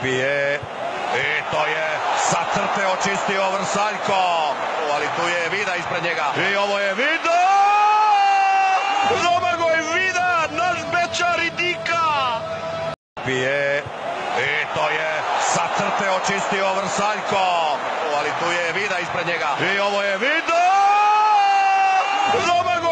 Pije, i to je sa crte očistio Vrsaljko, ali tu je Vida ispred njega. I ovo je Vida! Domagoj Vida, naš Bečar i Dika! Pije, i to je sa crte očistio Vrsaljko, ali tu je Vida ispred njega. I ovo je Vida! Domagoj